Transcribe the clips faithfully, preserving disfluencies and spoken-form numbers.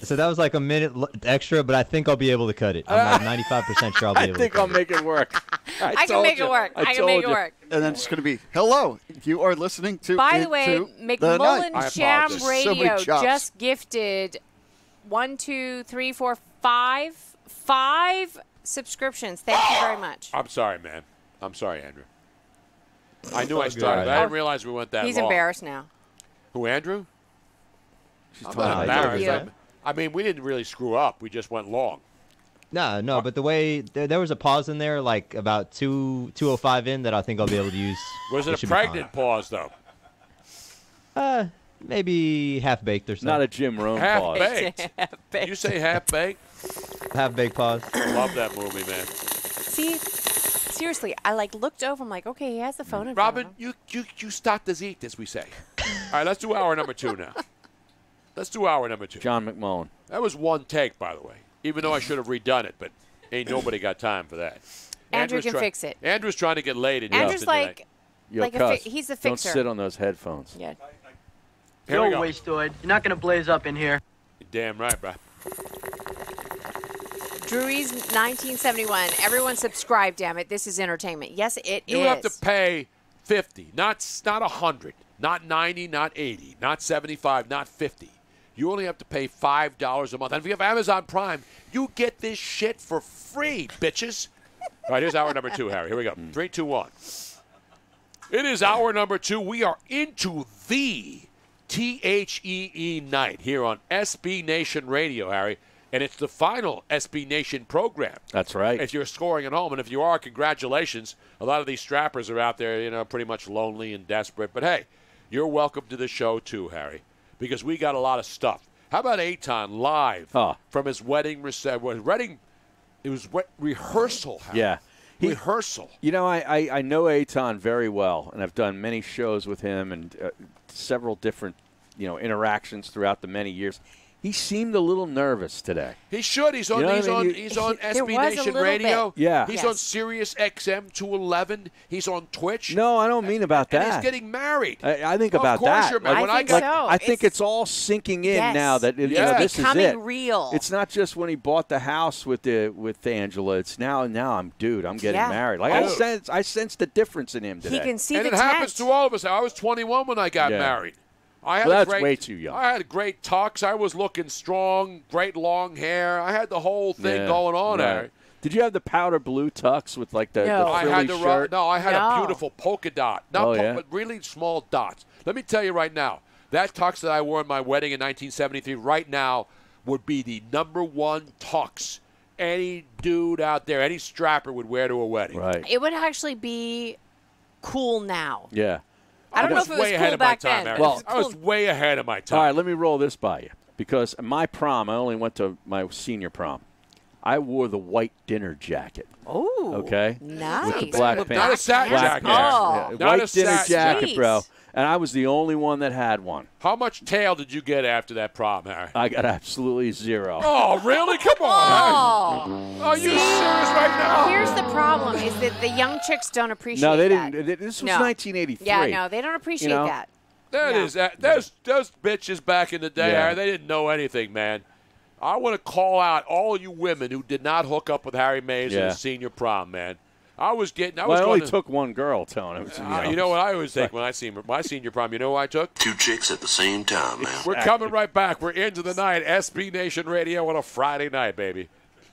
So that was like a minute l- extra, but I think I'll be able to cut it. I'm like ninety-five percent sure I'll be able I think to cut I'll make it work. I, I can told make you. it work. I, I can told make it you. work. And then it's going to be, hello, you are listening to By Into the way, the McMullen Night. Jam So many Radio chops. just gifted one, two, three, four, five, five subscriptions. Thank you very much. I'm sorry, man. I'm sorry, Andrew. I knew I good. started. I Oh, didn't realize we went that He's long. embarrassed now. Who, Andrew? She's I'm talking not about embarrassed. you. I'm- I mean, we didn't really screw up. We just went long. No, no, but the way there, there was a pause in there, like about two two oh five in, that I think I'll be able to use. Was it a should be fine. pregnant pause, though? Uh, maybe half baked or something. Not a Jim Rome Half pause. baked. Did you say half baked? half baked pause. Love that movie, man. See, seriously, I like looked over. I'm like, okay, he has the phone in Robin, front of him. you, you, you start the eat, as we say. All right, let's do hour number two now. Let's do hour number two. John McMullen. That was one take, by the way, even though I should have redone it, but ain't nobody got time for that. Andrew Andrew's can try- fix it. Andrew's trying to get laid in Andrew's Houston tonight. like, Yo, like a cuss. fi- he's a Don't fixer. sit on those headphones. Yeah. Here we Go go. wasteoid. You're not going to blaze up in here. You're damn right, bro. Drewry's nineteen seventy-one. Everyone subscribe, damn it. This is entertainment. Yes, it is. You have to pay fifty, not not one hundred, not ninety, not eighty, not seventy-five, not fifty. You only have to pay five dollars a month. And if you have Amazon Prime, you get this shit for free, bitches. All right, here's hour number two, Harry. Here we go. Three, two, one. It is hour number two. We are into the T H E E night here on S B Nation Radio, Harry. And it's the final S B Nation program. That's right. If you're scoring at home, and if you are, congratulations. A lot of these strappers are out there, you know, pretty much lonely and desperate. But, hey, you're welcome to the show too, Harry, because we got a lot of stuff. How about Eitan live Huh. from his wedding reception? Wedding, it was we- rehearsal, Harry. Yeah. He- rehearsal. You know, I, I, I know Eitan very well, and I've done many shows with him and uh, several different, you know, interactions throughout the many years. He seemed a little nervous today. He should. He's on. You know what he's I mean? on. You- He's on There S B was a Nation little Radio. bit. Yeah. He's Yes. on Sirius X M two eleven. He's on Twitch. No, I don't mean about and that. he's getting married. I, I think Of about course that. you're married. I When I think got- so. I think It's- it's all sinking in Yes. now that it, you Yes. know, this is becoming it. real. It's not just when he bought the house with the with Angela. It's now now I'm dude. I'm getting Yeah. married. Like I Oh. sense I sense the difference in him today. He can see and the it happens tent. to all of us. I was twenty-one when I got Yeah. married. I had Well, a that's great, way too young. I had great tux. I was looking strong, great long hair. I had the whole thing Yeah, going on right. there. Did you have the powder blue tux with like the, No. the I frilly had the ru- shirt? no. I had No. a beautiful polka dot, not Oh, po- yeah? but really small dots. Let me tell you right now, that tux that I wore in my wedding in nineteen seventy-three, right now, would be the number one tux any dude out there, any strapper would wear to a wedding. Right. It would actually be cool now. Yeah. I don't know was if it was way ahead cool of my back time, then. Eric. but it was I was cool. way ahead of my time. All right, let me roll this by you because my prom, I only went to my senior prom. I wore the white dinner jacket. Oh, Okay. nice. With the black Not pants. a satin Black jacket. pants. Oh. Yeah, Not a white dinner satin jacket, Sweet. bro. And I was the only one that had one. How much tail did you get after that prom, Harry? I got absolutely zero. Oh, really? Come on. Oh. Are you See? serious right now? Here's the problem: is that the young chicks don't appreciate. no, they that. didn't. th- This was No. nineteen eighty-three. Yeah, no, they don't appreciate know? that. That No. is that. Those those bitches back in the day, Yeah. Harry, they didn't know anything, man. I want to call out all you women who did not hook up with Harry Mays at Yeah. his senior prom, man. I was getting. I Well, was I going only to, took one girl telling him. You Uh, know, you know what I always think when I see my senior prom? You know what I took? Two chicks at the same time, man. We're coming right back. We're into the night. S B Nation Radio on a Friday night, baby.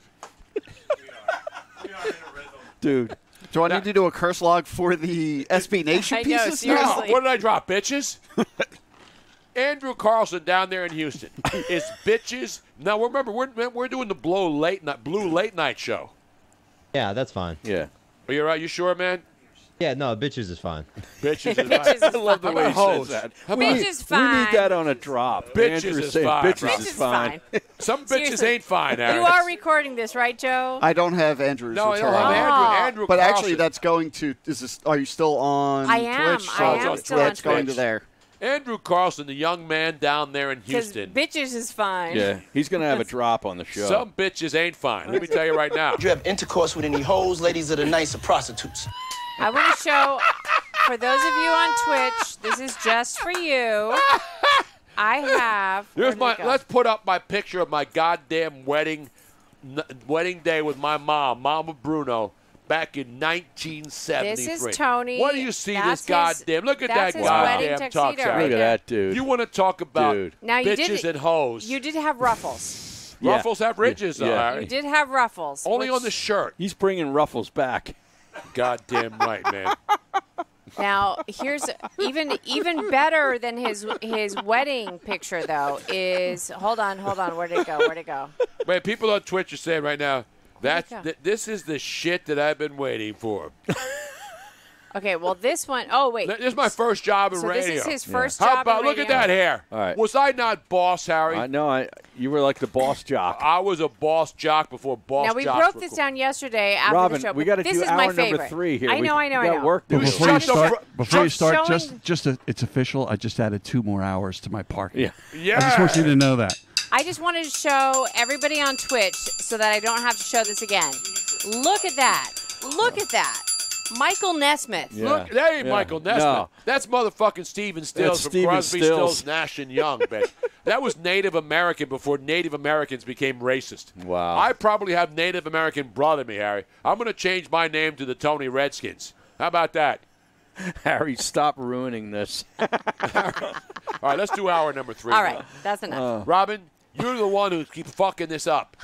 dude. Do I need to do a curse log for the S B Nation I know, pieces? seriously. What did I drop, bitches? Andrew Carlson down there in Houston is bitches. Now remember, we're we're doing the Blue late night Blue late night show. Yeah, that's fine. Yeah. Are you right? You sure, man? Yeah, no, bitches is fine. Bitches is Bitches fine. is I love the fine. way he How about says hoes? that. How We about- need- Bitch is We need fine. that on a drop. Bitches Andrew is saying fine, bitches bro. Bitch is is fine. fine. Some bitches Seriously. ain't fine, Harry. You are recording this, right, Joe? I don't have Andrew's No, I return. don't have Andrew. Oh. Andrew But Carlson. actually, that's going to. Is this? Are you still on I am. Twitch? I So am it's- still yeah, on it's going Twitch. to there. Andrew Carlson, the young man down there in Because Houston. bitches is fine. Yeah, he's going to have a drop on the show. Some bitches ain't fine. Let me tell you right now. Did you have intercourse with any hoes, ladies of the nights, or prostitutes? I want to show, for those of you on Twitch, this is just for you. I have. Here's where did my. it go? Let's put up my picture of my goddamn wedding, n- wedding day with my mom, Mama Bruno, back in nineteen seventy-three. This is Tony. What do you see That's this his- goddamn? Look at that's that his wedding goddamn tuxedo tux. right Harry. Look at there. that, dude. You want to talk about Dude. Now, you bitches did- and hoes? You did have ruffles. Yeah. Ruffles have ridges, though, Yeah. Harry. You did have ruffles. Only which- on the shirt. He's bringing Ruffles back. Goddamn right, man. Now, here's even even better than his his wedding picture though is hold on, hold on, where'd it go? Where'd it go? Wait, people on Twitch are saying right now, that's go? th- this is the shit that I've been waiting for. Okay, well this one oh wait. This is my first job in So radio. this is his first How job about in look at radio. that hair? All right. Was I not boss, Harry? I know. I you were like the boss jock. I was a boss jock before boss Now we jocks broke were this cool. down yesterday after Robin, the show. we got got to do This is hour my number favorite. three here. I know, we, I know, we I got know. work to But do. before you Shut the start, fr- before you Just start, showing- just just a, it's official. I just added two more hours to my parking. Yeah. Yeah. I just want you to know that. I just wanted to show everybody on Twitch so that I don't have to show this again. Look at that. Look at that. Michael Nesmith. Yeah. Look, that ain't Yeah. Michael Nesmith. No. That's motherfucking Steven Stills That's from Stephen Crosby, Stills. Stills, Nash and Young, bitch. That was Native American before Native Americans became racist. Wow. I probably have Native American blood in me, Harry. I'm going to change my name to the Tony Redskins. How about that? Harry, stop ruining this. All right, let's do hour number three. All now. right, that's enough. Robin, you're the one who keeps fucking this up.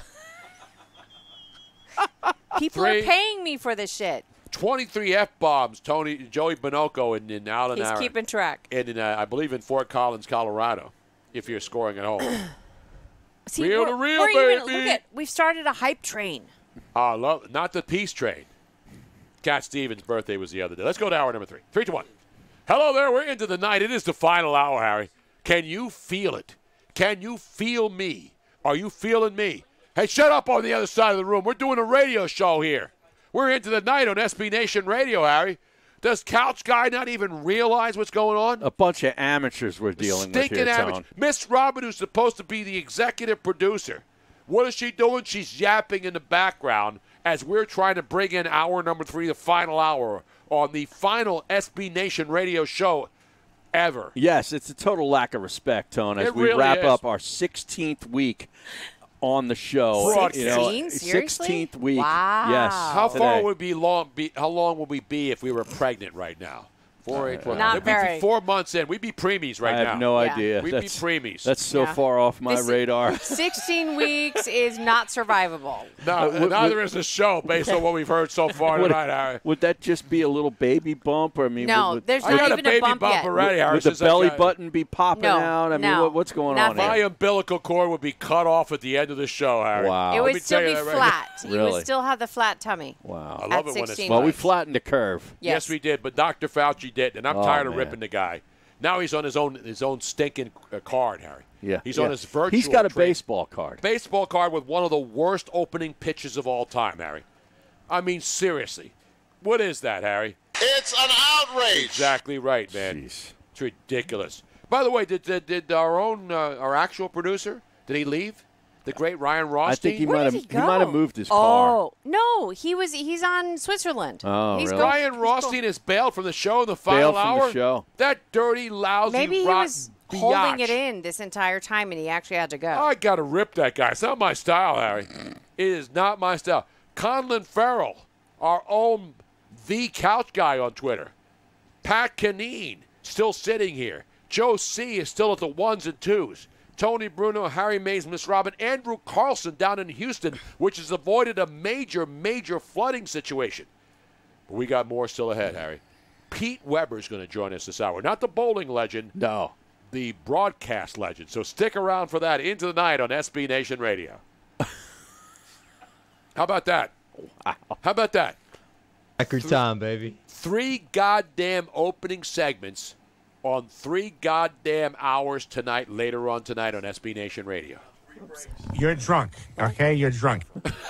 People three. are paying me for this shit. twenty-three F-bombs, Tony, Joey Bonocco in, in Allen He's Aaron. keeping track. And in, uh, I believe in Fort Collins, Colorado, if you're scoring at home. See, Real we're, to real, we're even, baby. look at, we've started a hype train. Uh, love, not the peace train. Cat Stevens' birthday was the other day. Let's go to hour number three. Three to one. Hello there. We're into the night. It is the final hour, Harry. Can you feel it? Can you feel me? Are you feeling me? Hey, shut up on the other side of the room. We're doing a radio show here. We're into the night on S B Nation Radio, Harry. Does Couch Guy not even realize what's going on? A bunch of amateurs we're dealing with Stinking here, amateur. Tone. Miss Robin, who's supposed to be the executive producer, what is she doing? She's yapping in the background as we're trying to bring in hour number three, the final hour, on the final S B Nation radio show ever. Yes, it's a total lack of respect, Tone, as It we really wrap is. up our sixteenth week on the show. Broadcast. You know, sixteen? Seriously? sixteenth week. Wow. Yes. How today. far would be long? Be how long would we be if we were pregnant right now? Four, eight, twelve. Not We'd be very. Four months in, we'd be preemies right I now. have no Yeah. idea. We'd be that's, preemies. That's so Yeah. far off my This- radar. sixteen weeks is not survivable. No, Uh, would- neither would- is the show, based on what we've heard so far Would, tonight, Harry. would that just be a little baby bump? Or, I mean, No, would, there's I not got a even baby bump bump yet. already, Harry. would the since I belly got- button be popping No, out? I mean, no, what, what's going nothing. on My here? umbilical cord would be cut off at the end of the show, Harry. Wow. It Let would me still tell be you that right flat. You Really? would still have the flat tummy. Wow. I love At it when it's sixteen flat. Well, we weeks. flattened the curve. Yes. Yes, we did, but Doctor Fauci did, and I'm Oh, tired of man. ripping the guy. Now he's on his own his own stinking uh, card, Harry. Yeah. He's yeah. on his virtual. He's got a trade- baseball card. baseball card with one of the worst opening pitches of all time, Harry. I mean, seriously, what is that, Harry? It's an outrage. Exactly right, man. Jeez. It's ridiculous. By the way, did did, did our own uh, our actual producer did he leave? The great Ryan Rothstein. I think he Where might did have he go? might have moved his car. Oh no, he was he's on Switzerland. Oh, he's really? go- Ryan he's Rothstein go- has bailed from the show in the final Bailed from hour. the show. That dirty, lousy, Maybe he rotten was holding it biatch. in this entire time, and he actually had to go. I got to rip that guy. It's not my style, Harry. It is not my style. Conlon Farrell, our own The Couch Guy on Twitter. Pat Canine, still sitting here. Joe C. is still at the ones and twos. Tony Bruno, Harry Mays, Miss Robin, Andrew Carlson down in Houston, which has avoided a major, major flooding situation. But we got more still ahead, Harry. Pete Weber's going to join us this hour. Not the bowling legend, No. the broadcast legend. So stick around for that into the night on S B Nation Radio. How about that? How about that? Record time, baby. Three goddamn opening segments on three goddamn hours tonight, later on tonight on S B Nation Radio. You're drunk, okay? You're drunk.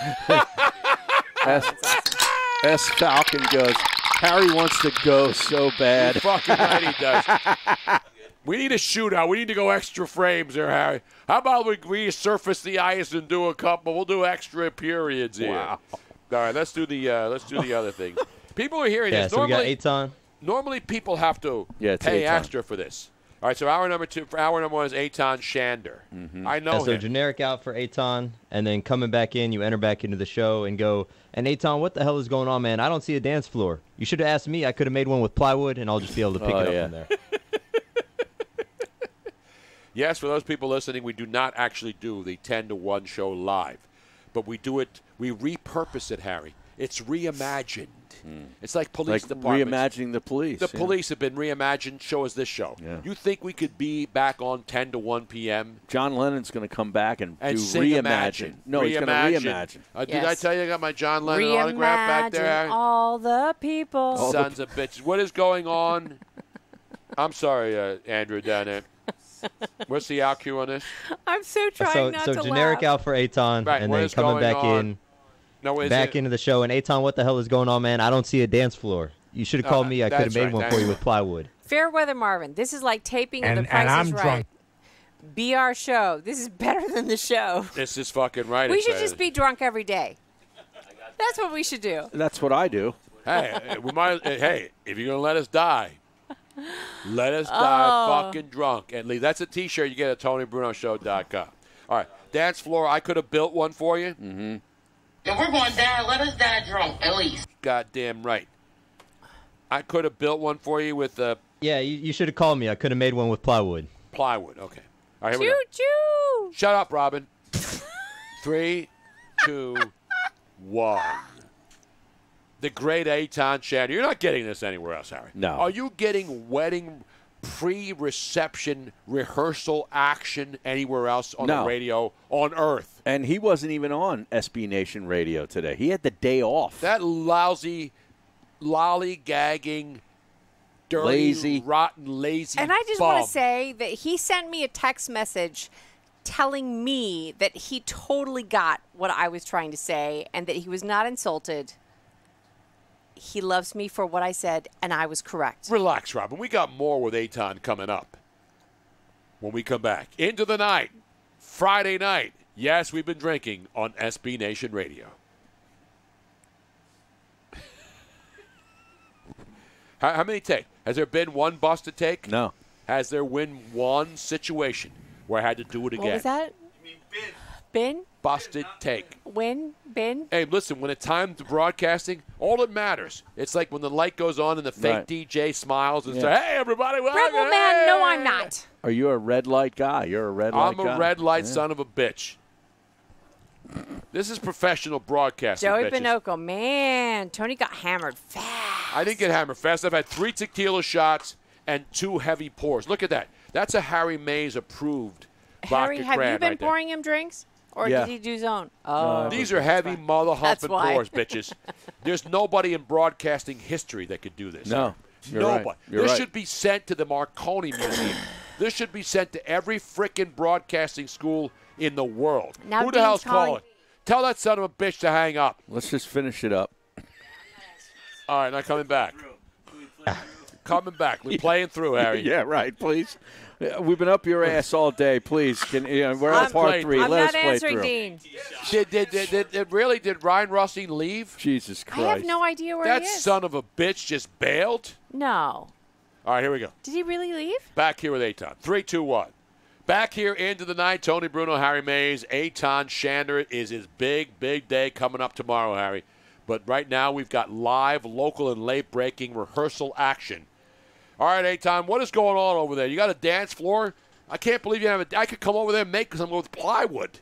S, S Falcon goes, Harry wants to go so bad. Fucking right he does. We need a shootout. We need to go extra frames there, Harry. How about we resurface the ice and do a couple? We'll do extra periods here. Wow. All right, let's do the uh, let's do the other things. People are hearing Yeah, this. so we got Normally, Eitan. normally people have to Yeah, it's pay Eitan. extra for this. All right, so hour number two, for hour number one is Eitan Shander. Mm-hmm. I know Yeah, so him. generic out for Eitan, and then coming back in, you enter back into the show and go, and Eitan, what the hell is going on, man? I don't see a dance floor. You should have asked me. I could have made one with plywood, and I'll just be able to pick Oh, it up yeah. from there. Yes, for those people listening, we do not actually do the ten to one show live, but we do it, we repurpose it, Harry. It's reimagined. It's like police Like departments. reimagining the police. The yeah. police have been reimagined. Show us this show. Yeah. You think we could be back on ten to one p.m.? John Lennon's going to come back and, And do sing reimagine. Imagine. No, he's going to reimagine. Uh, Did Yes. I tell you I got my John Lennon autograph back there? Reimagine all the people. Sons of bitches. What is going on? I'm sorry, uh, Andrew, down there. What's the out cue on this? I'm so trying so not so to generic laugh. out for Eitan, Right, and what then is coming going back on? in, No, is back it? into the show. And Eitan, what the hell is going on, man? I don't see a dance floor. You should have Uh, called me. I could have that's made right, one that's for you right. with plywood. Fairweather Marvin, this is like taping of And, The Price and I'm is Right. drunk. Be our show. This is better than the show. This is fucking right. We It's, should uh, just be drunk every day. That's what we should do. That's what I do. Hey, we might. Hey, if you're gonna let us die, let us die Oh. fucking drunk and leave. That's a T-shirt you get at Tony Bruno Show dot com. All right, dance floor. I could have built one for you. Mm-hmm. If we're going to die, let us die drunk, at least. Goddamn right. I could have built one for you with uh, Yeah, you, you should have called me. I could have made one with plywood. plywood. Okay. All right, here we Choo go. choo. Shut up, Robin. Three, two, one. The great Eitan Shander. You're not getting this anywhere else, Harry. No. Are you getting wedding pre-reception rehearsal action anywhere else on No. the radio on Earth? And he wasn't even on S B Nation Radio today. He had the day off. That lousy, lollygagging, dirty, Lazy. rotten, lazy And I just bum. want to say that he sent me a text message telling me that he totally got what I was trying to say and that he was not insulted. He loves me for what I said, and I was correct. Relax, Robin. We got more with Eitan coming up when we come back. Into the night, Friday night. Yes, we've been drinking on S B Nation Radio. how, how many take? Has there been one busted take? No. Has there been one situation where I had to do it again? What was that? Bin? Busted take. Win? Bin? Hey, listen, when it's time to broadcasting, all that matters, it's like when the light goes on and the fake Right. D J smiles and Yeah. says, hey, everybody, welcome. Rebel man, no, I'm not. Are you a red light guy? You're a red light I'm guy. a red light Yeah. son of a bitch. This is professional broadcasting, Joey bitches. Binoco, man, Tony got hammered fast. I didn't get hammered fast. I've had three tequila shots and two heavy pours. Look at that. That's a Harry Mays approved Harry, vodka have cran you been right there. pouring him drinks? Or Yeah. did he do his own? Oh. These are heavy mother That's humping why. pours, bitches. There's nobody in broadcasting history that could do this. No, you're Nobody. right. You're this right. should be sent to the Marconi Museum. This should be sent to every frickin' broadcasting school in the world. Now Who the Dean's hell's calling- calling? Tell that son of a bitch to hang up. Let's just finish it up. All right, not coming back. Coming back. We're playing through, Harry. Yeah, right. Please. Yeah, We've been up your ass all day. Please, can you know, we're on I'm part playing- three. I'm Let not us play answering through. Dean. Did, did, did, did, did really, did Ryan Rusting leave? Jesus I Christ. have no idea where That he is. son of a bitch just bailed? No. All right, here we go. Did he really leave? Back here with Eitan. Three, two, one. Back here into the night. Tony Bruno, Harry Mays, Eitan Shander. It is his big, big day coming up tomorrow, Harry. But right now we've got live, local, and late-breaking rehearsal action. All right, Eitan, what is going on over there? You got a dance floor? I can't believe you have a. I could come over there and make some with plywood.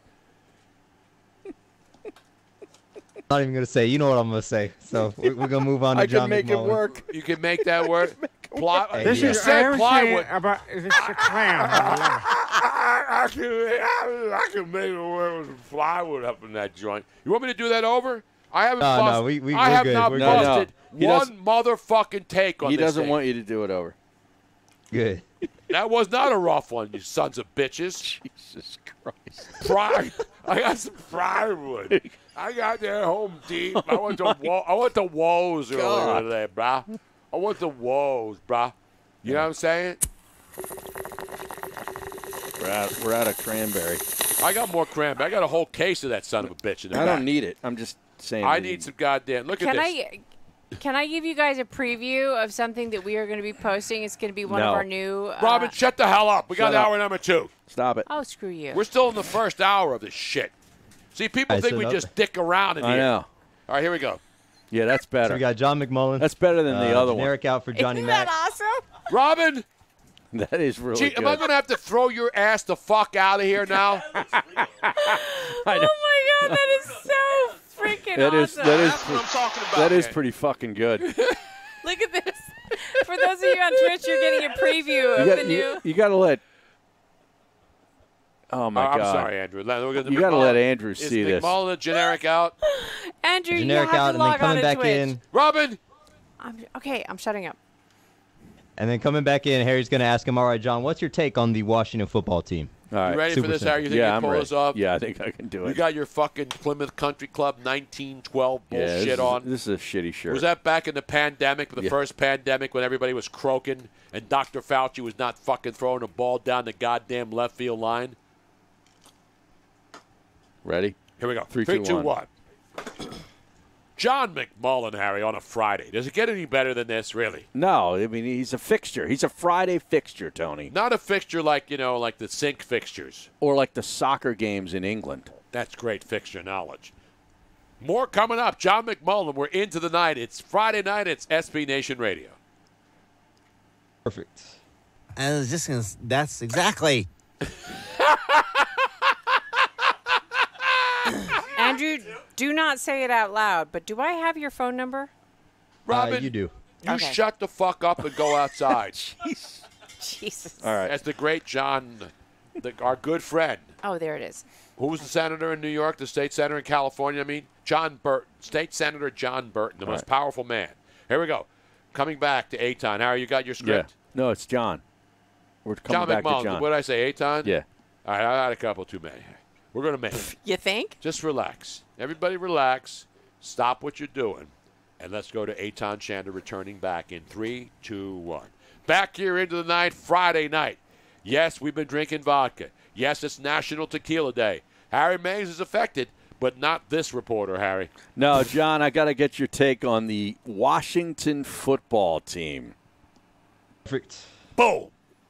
Not even gonna say. You know what I'm gonna say. So we're, we're gonna move on to I John can make McMullen. it work. You can make that work. Ply, Hey, This you yeah. is said everything plywood. about this is a clown. I can, I can make it work with some plywood up in that joint. You want me to do that over? I haven't. No, no, busted, we- we- I we're have good, not we're good. busted No, no. He one doesn't- motherfucking take on He this doesn't thing. want you to do it over. Good. That was not a rough one, you sons of bitches. Jesus Christ. Pry, I got some plywood. I got there home deep. I went to wo- I went to Woes earlier God. today, brah. I went to Woes, brah. You know what I'm saying? We're out, we're out of cranberry. I got more cranberry. I got a whole case of that son of a bitch in the I back. don't need it. I'm just saying. I we- need some goddamn. Look Can at this. I Can I give you guys a preview of something that we are going to be posting? It's going to be one No. of our new. Uh, Robin, shut the hell up. We got Shut up. hour number two. Stop it. Oh, screw you. We're still in the first hour of this shit. See, people All right, think so we no- just dick around in I here. know. All right, here we go. Yeah, that's better. So we got John McMullen. That's better than the uh, other one. generic out for Johnny Isn't Mac. that awesome? Robin, That is really gee, good. am I going to have to throw your ass the fuck out of here now? I know. Oh my god, that is so freaking That is awesome! that is That's what I'm talking about. that is man. pretty fucking good. Look at this. For those of you on Twitch, you're getting a preview of You the got, new. you, you got to let. Oh my Oh, I'm God! sorry, Andrew. We're gonna- You gotta McMullen- let Andrew is see this. McMullen a generic out? Andrew, Generic you have out to and log then coming on back to Twitch. in. Robin, I'm, okay, I'm shutting up. And then coming back in, Harry's going to ask him, all right, John, what's your take on the Washington football team? All right. you ready Super for this, simple. Harry? You think Yeah, you I'm can pull ready. this off? Yeah, I think I can do You it. got your fucking Plymouth Country Club nineteen twelve yeah, bullshit this is, on. This is a shitty shirt. Was that back in the pandemic, the Yeah. first pandemic when everybody was croaking and Doctor Fauci was not fucking throwing a ball down the goddamn left field line? Ready? Here we go. Three, Three, two, two, one. one. John McMullen, Harry, on a Friday. Does it get any better than this, really? No, I mean he's a fixture. He's a Friday fixture, Tony. Not a fixture like, you know, like the sink fixtures. Or like the soccer games in England. That's great fixture knowledge. More coming up. John McMullen, we're into the night. It's Friday night. It's S B Nation Radio. Perfect. I was just gonna. s- That's exactly. Andrew, do not say it out loud, but do I have your phone number? Robin, Uh, you do. you Okay. shut the fuck up and go outside. Jesus. All right. As the great John, the, our good friend, Oh, there it is. who was the senator in New York, the state senator in California, I mean? John Burton, State Senator John Burton, the All most right. powerful man. Here we go. Coming back to Aton. Harry, you got your Yeah. script? No, it's John. We're coming John back McMullen. to John. What did I say, Aton? Yeah. All right, I had a couple too many. We're going to make it. You think? Just relax. Everybody relax. Stop what you're doing. And let's go to Aton Shander returning back in three, two, one. Back here into the night, Friday night. Yes, we've been drinking vodka. Yes, it's National Tequila Day. Harry Mays is affected, but not this reporter, Harry. No, John, I got to get your take on the Washington football team. Perfect. Boom.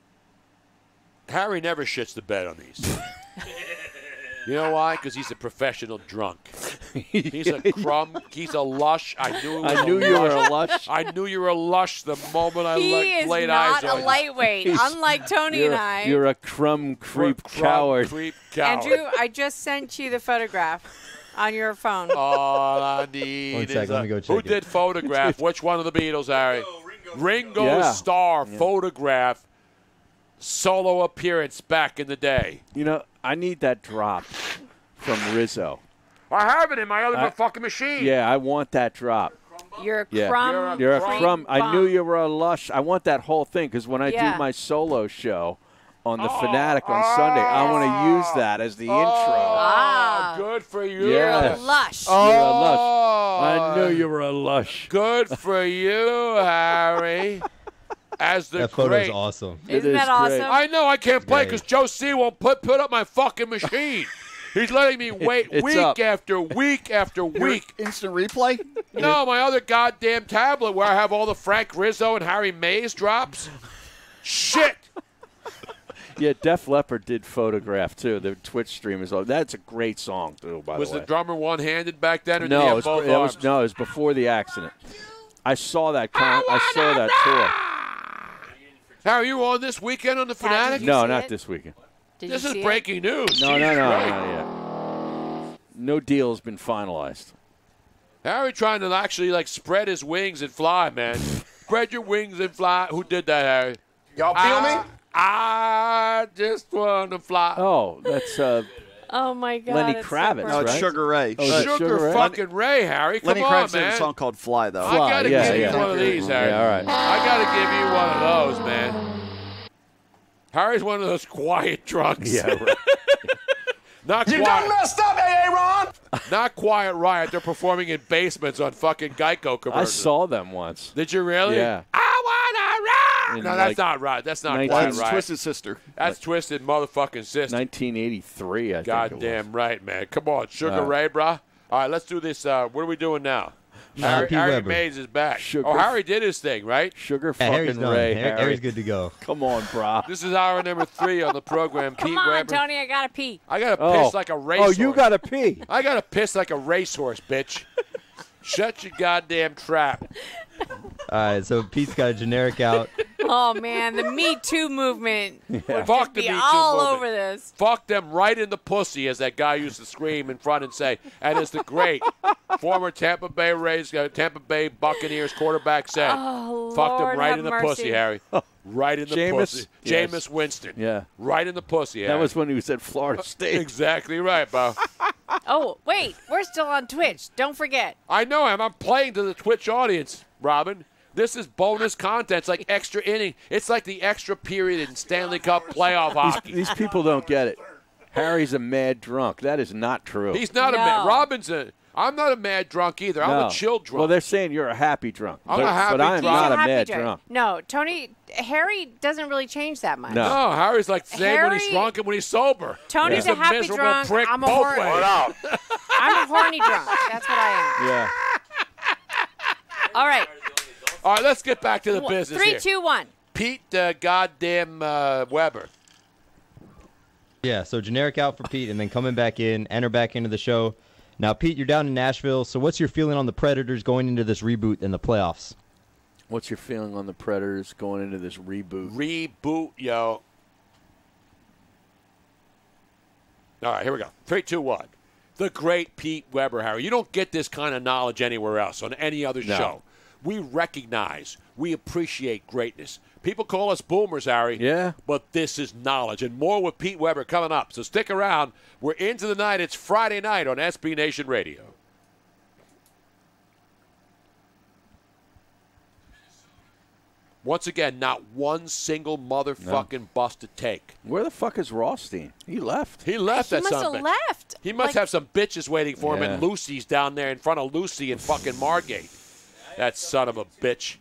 Harry never shits the bed on these. You know why? Because he's a professional drunk. He's a crumb. He's a lush. I knew. He was I knew a you were lush. a lush. I knew you were a lush the moment I He like, is laid not eyes on a you. lightweight, He's- unlike Tony You're, and a- I. you're a crumb creep Crumb coward. Creep coward. Andrew, I just sent you the photograph on your phone. All I need One is sec, a- let me go Who check it. did photograph? Which one of the Beatles, Harry? Ringo. Ringo Yeah. Starr photograph solo appearance back in the day. You know, I need that drop from Rizzo. I have it in my other I- fucking machine. Yeah, I want that drop. You're a Yeah. crumb. You're a cream crumb. I bum. knew you were a lush. I want that whole thing because when I Yeah. do my solo show on the Oh, Fanatic on Sunday, I want to use that as the intro. Ah, good for you. You're Yes. a lush. You're a lush. Oh, I knew you were a lush. Good for you, Harry. As the That photo's great. awesome. It Isn't is that great. awesome? I know I can't play Great. because Joe C won't put put up my fucking machine. He's letting me wait It's week up. after week after week. Instant replay? No, my other goddamn tablet where I have all the Frank Rizzo and Harry Mays drops. Shit. Yeah, Def Leppard did Photograph, too. The Twitch stream is all. That's a great song, too, by Was the way. the drummer one-handed back then, or did he no, it have was, both it was, arms? no, it was before the accident. I saw that. Con- I saw that Harry, you were on this weekend on the Pat, Fanatic? did tour. you No, see not it? this weekend. Did This you is see it? breaking news. No, Jesus no, no, Christ. not yet. No deal has been finalized. Harry trying to actually like spread his wings and fly, man. Spread your wings and fly. Who did that, Harry? Y'all feel I, me? I just want to fly. Oh, that's uh, Oh my God. Lenny it's so Kravitz, perfect. No, it's right? Sugar Ray. Oh, is Uh, it Sugar, Sugar Ray? fucking Ray, Harry. Come Lenny on, Kravitz did man. a song called Fly, though. I gotta yeah, give yeah. you one of these, Harry. Yeah, all right. I gotta give you one of those, man. Harry's one of those quiet drunks. Yeah, right. Not You done quiet. messed up, A A Ron! Not quiet riot. They're performing in basements on fucking Geico commercials. I saw them once. Did you really? Yeah. I wanna rock. In, No, that's like, not right. That's not nineteen quiet That's riot. Twisted Sister. That's twisted motherfucking sister. nineteen eighty-three, I think it was. Goddamn right, man. Come on, Sugar All right. Ray, brah. All right, let's do this. Uh, what are we doing now? Harry, Pete Harry Weber. Mays is back. Sugar- Oh, Harry did his thing, right? Sugar Yeah, Harry's fucking done. Ray. Harry- Harry. Harry's good to go. Come on, brah. This is hour number three on the program. Come Pete on, Weber. Tony, I gotta pee. I got to Oh. piss like a racehorse. Oh, you got to pee. I got to piss like a racehorse, bitch. Shut your goddamn trap. All right, so Pete's got a generic out. Oh man, the Me Too movement would Fuck the be Me Too all movement. over this. Fuck them right in the pussy, as that guy used to scream in front and say. And as the great former Tampa Bay Rays, uh, Tampa Bay Buccaneers quarterback said, Oh, fuck Lord them right have in the mercy. pussy, Harry. Right in the Jameis? pussy. Yes. Jameis Winston. Yeah. Right in the pussy, Harry. That was when he was at Florida State. Exactly right, Bo. Oh, wait, we're still on Twitch. Don't forget. I know him. I'm playing to the Twitch audience, Robin. This is bonus content. It's like extra inning. It's like the extra period in Stanley Cup playoff hockey. These people don't get it. Harry's a mad drunk. That is not true. He's not a No. mad. Robin's a. I'm not a mad drunk either. I'm No. a chill drunk. Well, they're saying you're a happy drunk. I'm but, a happy but I'm drunk. not a Happy mad drunk. drunk. No, Tony, Harry doesn't really change that much. No. no, Harry's like the same when he's Harry- drunk and when he's sober. Tony's he's a happy miserable drunk. prick I'm a both hor- ways. What out? I'm a horny drunk. That's what I am. Yeah. All right. All right, let's get back to the One- business Three, here. two, one. Pete uh, goddamn uh, Weber. Yeah, so generic out for Pete, and then coming back in, enter back into the show. Now, Pete, you're down in Nashville, so what's your feeling on the Predators going into this reboot in the playoffs? What's your feeling on the Predators going into this reboot? Reboot, yo. All right, here we go. Three, two, one. The great Pete Weber, Harry. You don't get this kind of knowledge anywhere else on any other No. show. We recognize, we appreciate greatness. People call us boomers, Harry. Yeah. But this is knowledge. And more with Pete Weber coming up. So stick around. We're into the night. It's Friday night on S B Nation Radio. Once again, not one single motherfucking busted take. Where the fuck is Rothstein? He left. He left He that must son of a have bitch. left. He must Like- have some bitches waiting for him, Yeah. and Lucy's down there in front of Lucy and fucking Margate. That son of a bitch.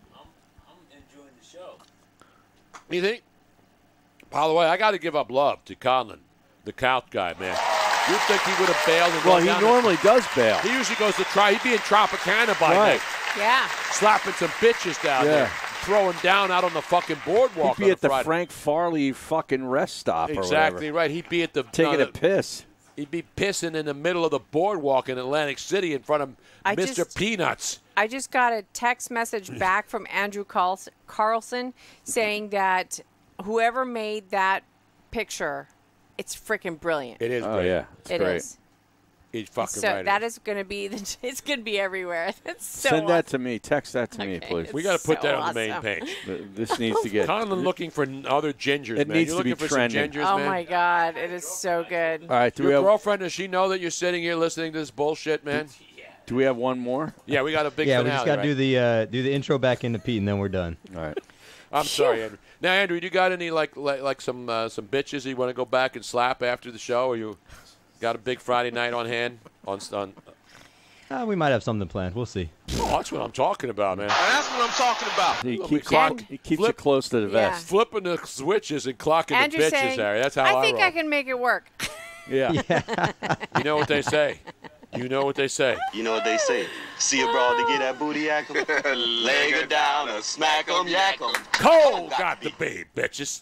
You think? By the way, I got to give up love to Conlon, the couch guy, man. You think he would have bailed? And Well, gone he down normally does bail. He usually goes to try. He'd be in Tropicana by Right. now, Yeah. slapping some bitches down Yeah. there, throwing down out on the fucking boardwalk. He'd be on at the Friday. Frank Farley fucking rest stop or Exactly whatever. right. He'd be at the Taking no, a piss. He'd be pissing in the middle of the boardwalk in Atlantic City in front of I Mister just- Peanuts. I just got a text message back from Andrew Carls- Carlson saying that whoever made that picture, it's freaking brilliant. It is. Oh, great. yeah. It's It great. is. He's fucking So right. that is going to be the, it's going to be everywhere. That's so Send that awesome. to me. Text that to me, Okay, please. we got to put so that on the main awesome. page. Th- This needs to get. Conlon looking for n- other gingers, It man. needs You're to be looking for trending. some gingers, Oh man. my God, it is so good. All right. Do we Your have? girlfriend, does she know that you're sitting here listening to this bullshit, man? Do we have one more? Yeah, we got a big yeah, we finale. just got to right? do the uh, do the intro back into Pete, and then we're done. All right. I'm sorry, Andrew. Now, Andrew, you got any like like, like some uh, some bitches you want to go back and slap after the show, or you got a big Friday night on hand? On, on Uh, we might have something planned. We'll see. oh, that's what I'm talking about, man. That's what I'm talking about. He, Look, keep, we clock- he keeps flip- it close to the Yeah. vest. Flipping the switches and clocking Andrew the bitches, saying, Harry. That's how I, I think roll. I can make it work. Yeah. You know what they say. You know what they say. You know what they say. See a broad to get that booty yak 'em. Leg her down or smack 'em, yak 'em. Cole got the beat, bitches.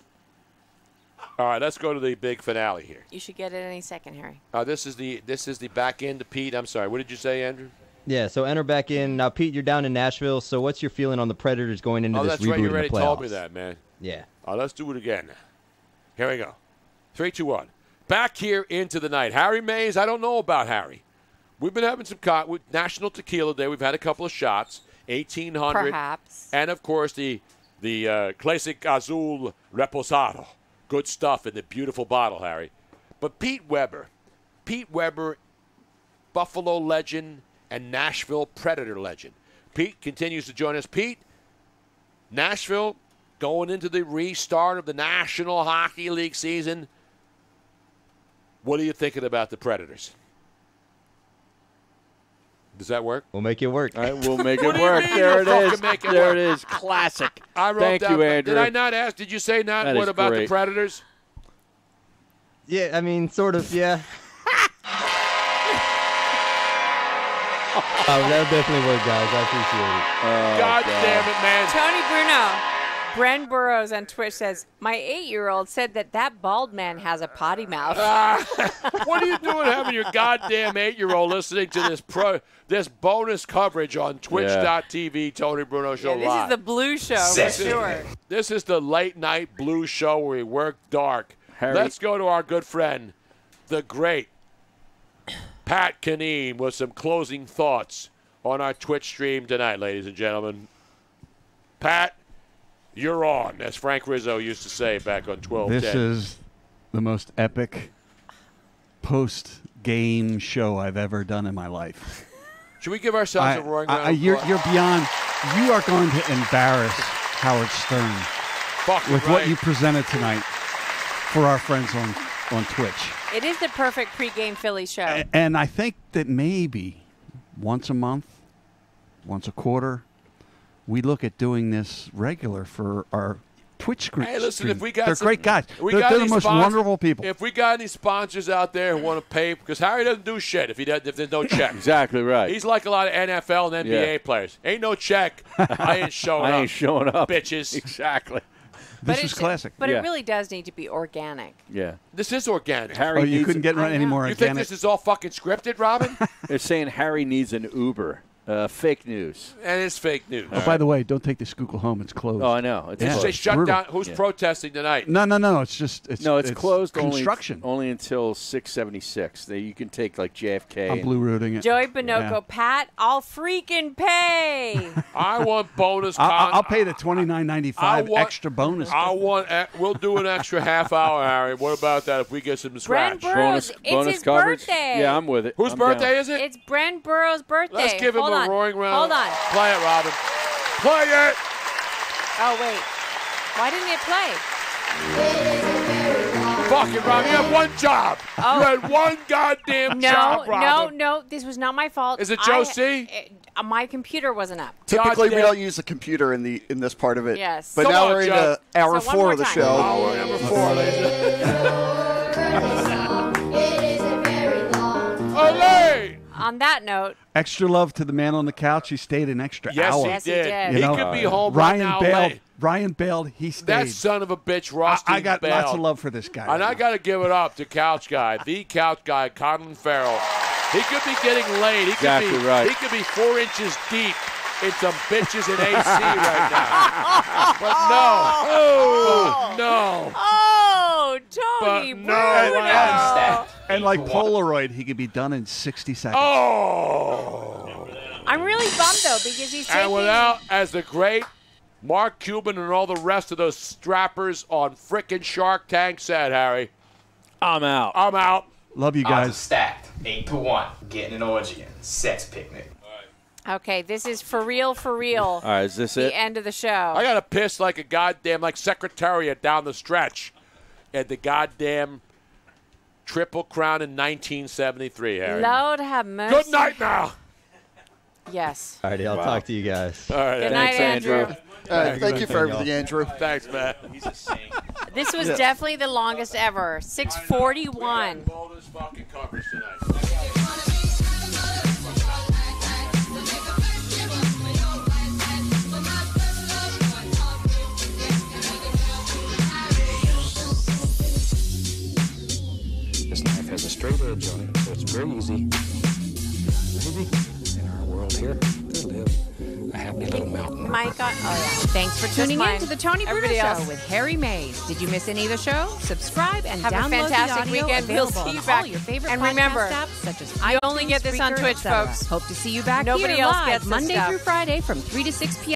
All right, let's go to the big finale here. You should get it any second, Harry. Uh, this is the this is the back end to Pete. I'm sorry. What did you say, Andrew? Yeah, so enter back in. Now, Pete, you're down in Nashville, so what's your feeling on the Predators going into Oh, this that's reboot right. You in the already playoffs? told me that, man. Yeah. Uh, let's do it again. Here we go. Three, two, one. Back here into the night. Harry Mays, I don't know about Harry. We've been having some co- with National Tequila Day. We've had a couple of shots. eighteen hundred. Perhaps. And, of course, the the uh, Classic Azul Reposado. Good stuff in the beautiful bottle, Harry. But Pete Weber. Pete Weber, Buffalo legend and Nashville Predator legend. Pete continues to join us. Pete, Nashville going into the restart of the National Hockey League season. What are you thinking about the Predators? Does that work? We'll make it work. All right, we'll make What it do you work. mean There we'll it is. fucking make it There work? it is. Classic. I wrote Thank down, you, Andrew. Did I not ask? Did you say not? That What is about the great. Predators? Yeah, I mean, sort of, yeah. Oh, that definitely worked, guys. I appreciate it. Oh, God, damn it, man. Tony Bruno. Bren Burrows on Twitch says, my eight-year-old said that that bald man has a potty mouth. Uh, what are you doing having your goddamn eight-year-old listening to this pro, this bonus coverage on twitch dot t v Tony Bruno Show Yeah, this Live? is the blue show This for is- sure. This is the late-night blue show where we work dark. Harry- Let's go to our good friend, the great Pat Kineen, with some closing thoughts on our Twitch stream tonight, ladies and gentlemen. Pat, you're on, as Frank Rizzo used to say back on twelve ten. This is the most epic post-game show I've ever done in my life. Should we give ourselves I- a roaring I- round I- of you're, applause? you're beyond. You are going to embarrass Howard Stern Fucking with right. what you presented tonight for our friends on, on Twitch. It is the perfect pregame Philly show. A- And I think that maybe once a month, once a quarter, we look at doing this regular for our Twitch group. Hey, listen, if we got They're some- great guys. if we They're, got they're the any most sponsors- wonderful people. If we got any sponsors out there who want to pay, because Harry doesn't do shit if he does, if there's no check. Exactly right. He's like a lot of N F L and N B A Yeah. players. Ain't no check. I ain't showing I up. ain't showing up. bitches. Exactly. But This is it's- classic. But Yeah. it really does need to be organic. Yeah. This is organic. Harry Oh, you needs couldn't a- get I any know. more You think organic. this is all fucking scripted, Robin? They're saying Harry needs an Uber. Uh, fake news. And it's fake news. Oh, by the way, don't take the Schuylkill home. It's closed. Oh, I know. It's Yeah. They closed. shut brutal. down. Who's Yeah. protesting tonight? No, no, no. It's just it's No, it's, closed construction. only, only until six seventy-six. They, you can take like J F K. I'm and- blue rooting it. Joey Bonocco, Yeah. Pat, I'll freaking pay. I want bonus. I'll, con- I'll pay the twenty nine ninety five I want- extra bonus. I want. e- We'll do an extra half hour, Harry. What about that if we get some Bren scratch? Burrows, bonus it's bonus his coverage. birthday. Yeah, I'm with it. Whose I'm birthday down. is it? It's Bren Burrows' birthday. Let's give him Hold a on. roaring round. Hold on. Play it, Robin. Play it. Oh, wait. Why didn't it play? Fucking Robin, you have one job. Oh. You had one goddamn No, job, no, Robin. no. This was not my fault. Is it Joe I- C? uh, my computer wasn't up. Typically, we Goddamn. don't use a computer in the in this part of it. Yes. But Come now on, we're Joe. into hour So one four more of the time. show. Hour number four, ladies. Olay! On that note, Extra love to the man on the couch. He stayed an extra Yes, hour. he Yes, he did. did. He You know, could be home Ryan right now bailed. late. Ryan bailed. He stayed. That son of a bitch, Rusty I, I got bailed. lots of love for this guy. And I right got to give it up to Couch Guy, the Couch Guy, Colin Farrell. He could be getting laid. He could Exactly be, right. He could be four inches deep in some bitches in A C right now. But no. Oh, no. oh, Tony But no, Bruno. now. And like Polaroid, he could be done in sixty seconds. Oh. I'm really bummed though because he's taking. And without, as the great Mark Cuban and all the rest of those strappers on frickin' Shark Tank said, Harry, I'm out. I'm out. Love you Odds are guys. stacked. Eight to one. Getting an orgy. Sex picnic. Okay, this is for real, for real. All right, is this the it? end of the show. I got to piss like a goddamn, like Secretariat down the stretch at the goddamn Triple Crown in nineteen seventy-three, Harry. Lord have mercy. Good night now. Yes. All righty, I'll Wow. talk to you guys. All right. Good Thanks, night, Andrew. Andrew. Uh, thank you for everything, Andrew. Thanks, man. This was Yeah. definitely the longest ever. six forty-one. Bonus fucking coverage tonight. This knife has a straight edge on it, so it's very easy. Maybe in our world here to live a happy little mountain. Mike on. Oh, yeah. Thanks for tuning in fine. to the Tony Bruno Everybody Show else. with Harry Mays. Did you miss any of the show? Subscribe and Have a download fantastic the audio weekend. We'll available see on you back. all your favorite And podcast remember, apps such as you iTunes, only get this on Spreaker, Twitch, et cetera. folks. Hope to see you back Nobody here else live gets this Monday stuff. through Friday from three to six p m